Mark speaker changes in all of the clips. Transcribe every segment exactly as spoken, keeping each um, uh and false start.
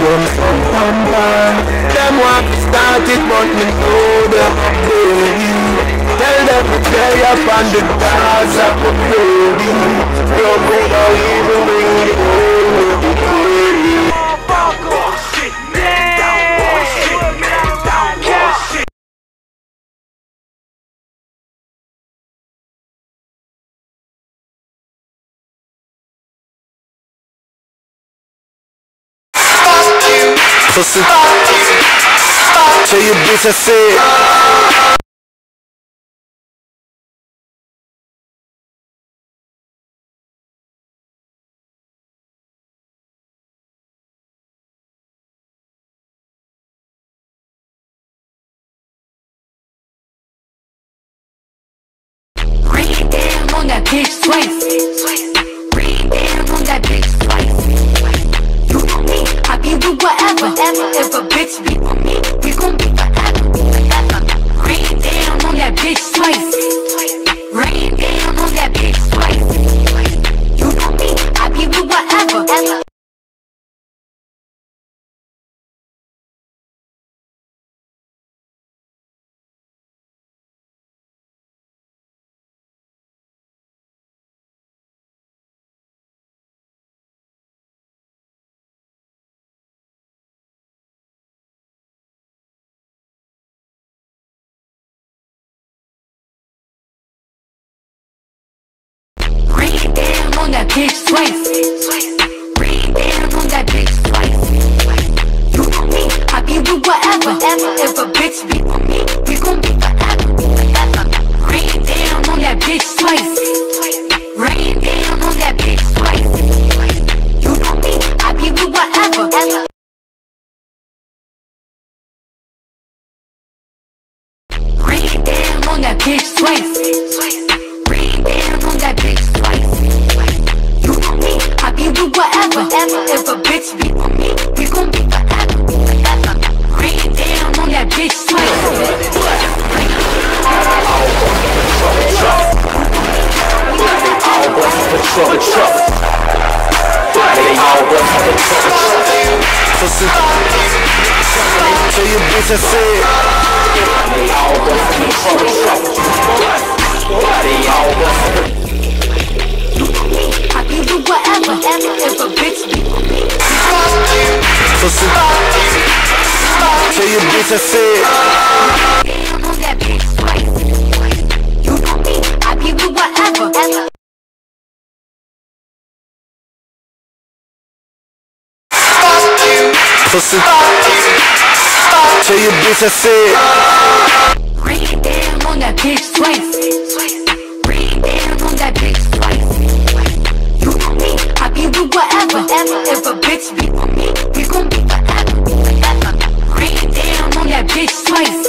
Speaker 1: boom bum bum bum. Them want to start it but me know them baby. Tell them to play up on the cars of the baby. Don't go down even bring the whole baby. Bullshit man down, bullshit man down, bullshit. Pussy, tell your bitch I said.
Speaker 2: Bring it down on that bitch twice. Bring it down on that bitch twice. You know me, I be with whatever. If a bitch be with me, we gon' be forever. Bring it down on that bitch twice. Bring it down on that bitch twice. You know me, I be with whatever. Bring it down on that bitch twice. Bring it down on that bitch twice. You know me, I be with whatever. If a bitch be with me, we gon' be forever. Bring it down on that bitch twice. Bring it down on that bitch twice. You know me, I be with whatever. Bring it down on that bitch twice. Bring it down on that bitch twice. You know me, I be with whatever. If a bitch be with me, we gon' be forever. Bring it down on that bitch twice.
Speaker 1: All boys for trouble, trouble. They all boys for trouble. Pussy, tell your bitch I said. They all boys for trouble, trouble. They all boys for.
Speaker 2: You know me, I be with whatever. If a bitch be with me.
Speaker 1: Pussy, tell your bitch I said.
Speaker 2: Down on that bitch twice. You know me, I be with whatever.
Speaker 1: Pussy, tell your bitch I said.
Speaker 2: Bring it down on that bitch twice. Bring it down on that bitch twice. You know me, I be with whatever. If a bitch be with me, we gon' be forever. Bring it down on that bitch twice.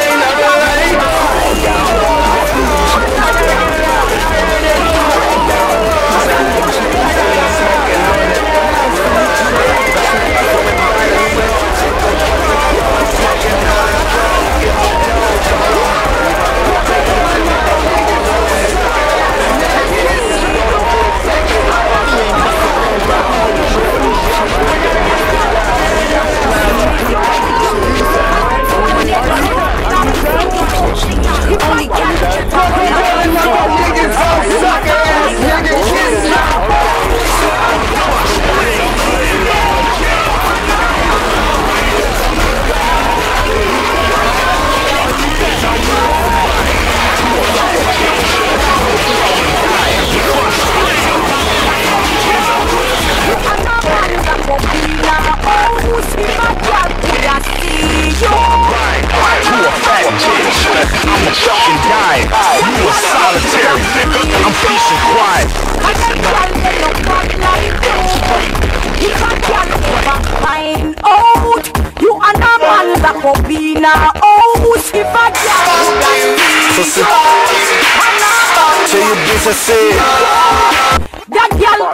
Speaker 1: Pussy, tell your bitch I said.
Speaker 2: That girl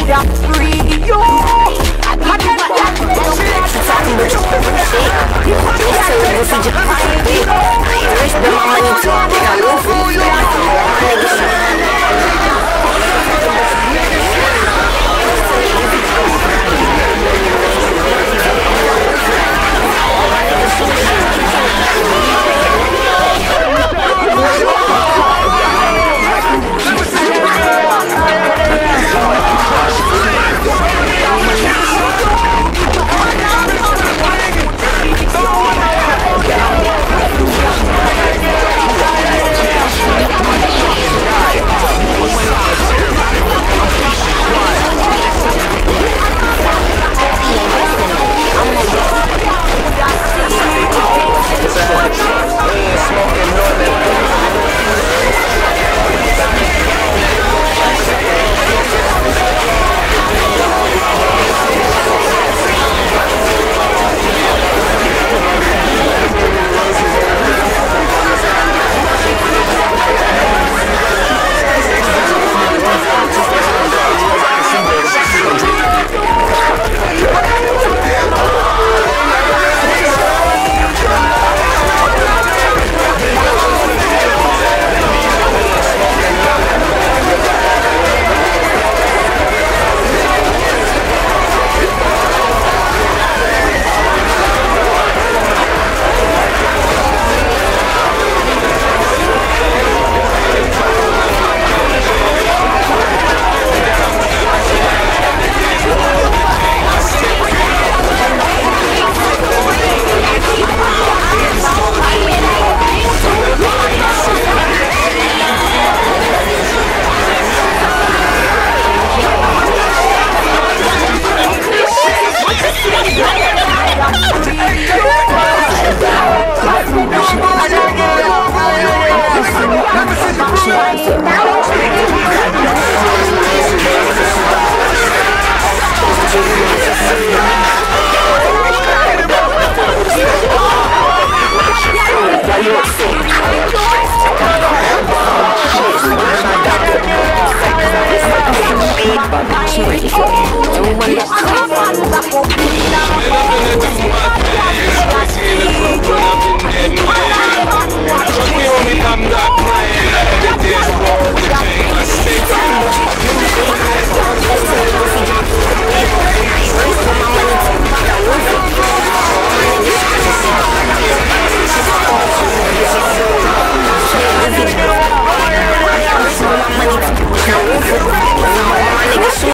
Speaker 2: coulda free you. I be the one that don't flex. It's talking about your shit. You want to say this is your big. Rich the money too. They got no food. Don't